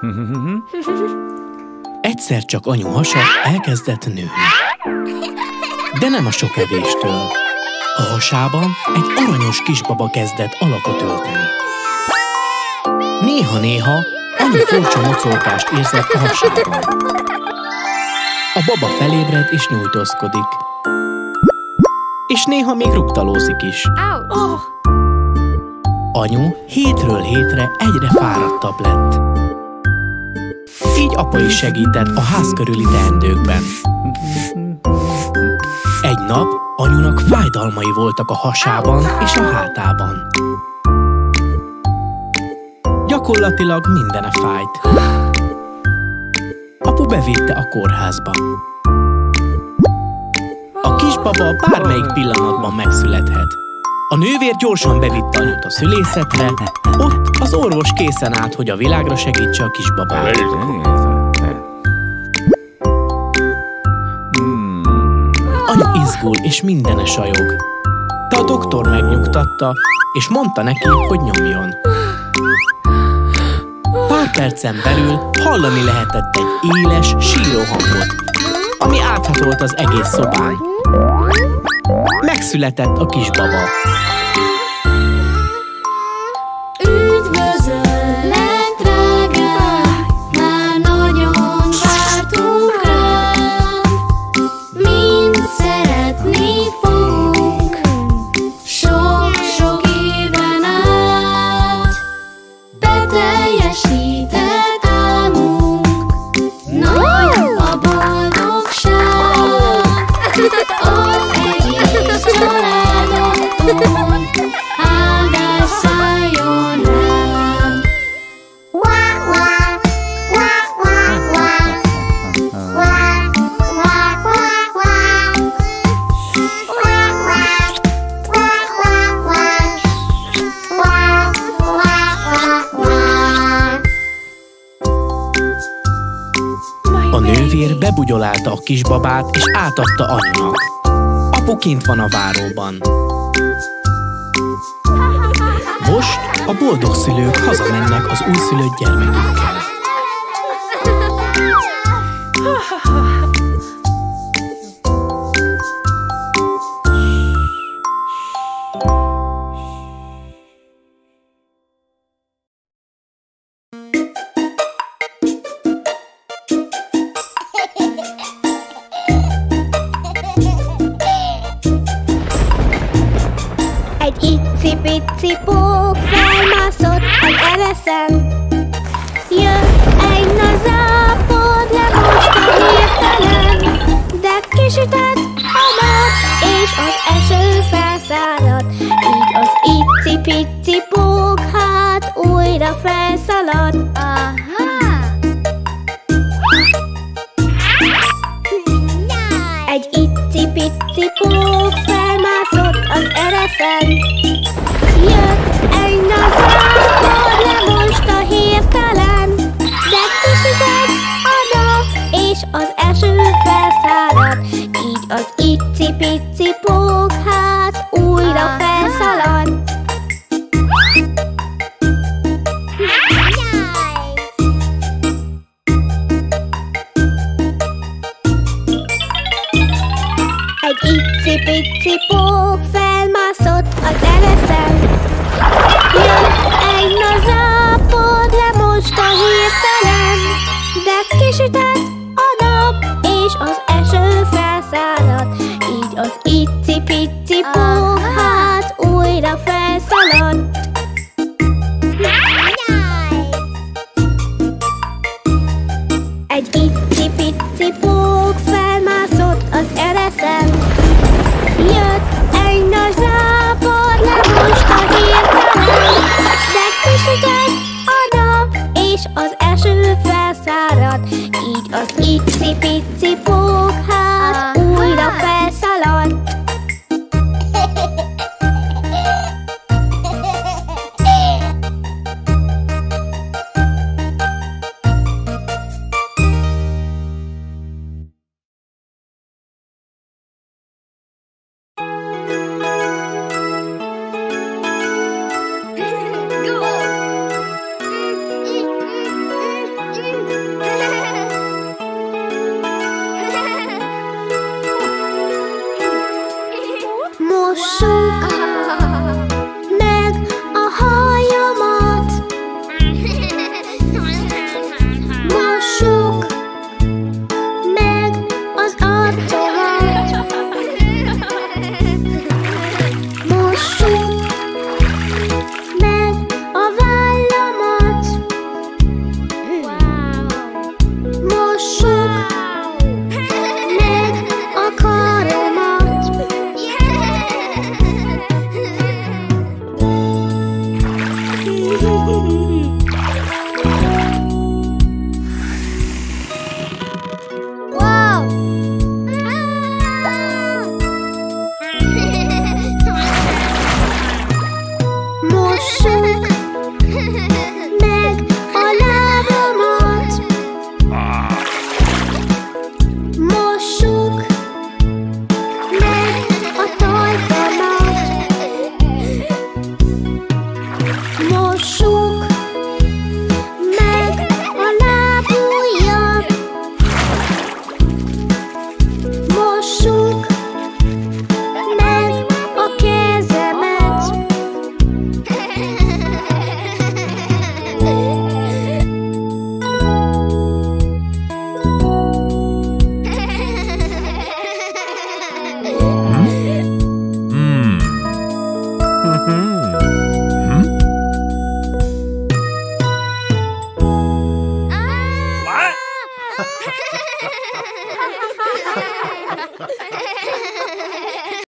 Egyszer csak anyu hasa elkezdett nőni. De nem a sok evéstől. A hasában egy aranyos kisbaba kezdett alakot ölteni. Néha-néha anyu furcsa mocorgást érzett a hasában. A baba felébred és nyújtózkodik. És néha még rugtalózik is. Anyu hétről hétre egyre fáradtabb lett. Így apa is segített a ház körüli teendőkben. Egy nap anyunak fájdalmai voltak a hasában és a hátában. Gyakorlatilag mindene fájt. Apu bevitte a kórházba. A kisbaba bármelyik pillanatban megszülethet. A nővér gyorsan bevitte anyut a szülészetre, ott az orvos készen állt, hogy a világra segítse a kisbabát. Anyu izgul és mindene sajog. De a doktor megnyugtatta, és mondta neki, hogy nyomjon. Pár percen belül hallani lehetett egy éles, síró hangot, ami áthatolt az egész szobán. Megszületett a kisbaba. Üdvözöllek, drágám, már nagyon vártunk rád. Mind szeretni fogunk, sok-sok éven át. Beteljesített álmunk, nagy a boldogság. Az egész családon áldás szálljon rám. A nővér bebugyolálta a kisbabát, és átadta anyunak. Apu kint van a váróban. Most a boldog szülők hazamennek az újszülött gyermekükkel. Egy icipici pók felmászott az ereszen. Jött egy nagy zápor, lemosta hirtelen, de kisütett a nap, és az eső felszáradt. Így az icipici pók hát újra felszaladt. Egy icipici pók felmászott az ereszen. Jött egy nagy zápor, lemosta hirtelen, de kisütett a nap, és az eső felszáradt. Így az icipici pók hát újra felszaladt. Egy icipici pók felmászott az ereszen. Jött egy nagy zápor, lemosta hirtelen, de kisütett a nap, és az eső felszáradt. Így az icipici pók hát újra felszaladt. Egy icipici pók felmászott az ereszen. Jött egy nagy zápor, lemosta hirtelen, de kisütött a nap, és az eső felszáradt. Így az icipici pók hát újra felszaladt. Mossuk